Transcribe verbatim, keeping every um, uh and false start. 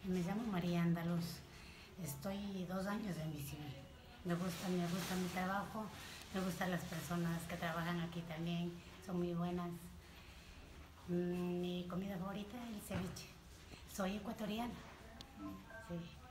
Me llamo María Andaluz. Estoy dos años en Bicimí. Me gusta, me gusta mi trabajo, me gustan las personas que trabajan aquí también, son muy buenas. Mi comida favorita es el ceviche. Soy ecuatoriana. Sí.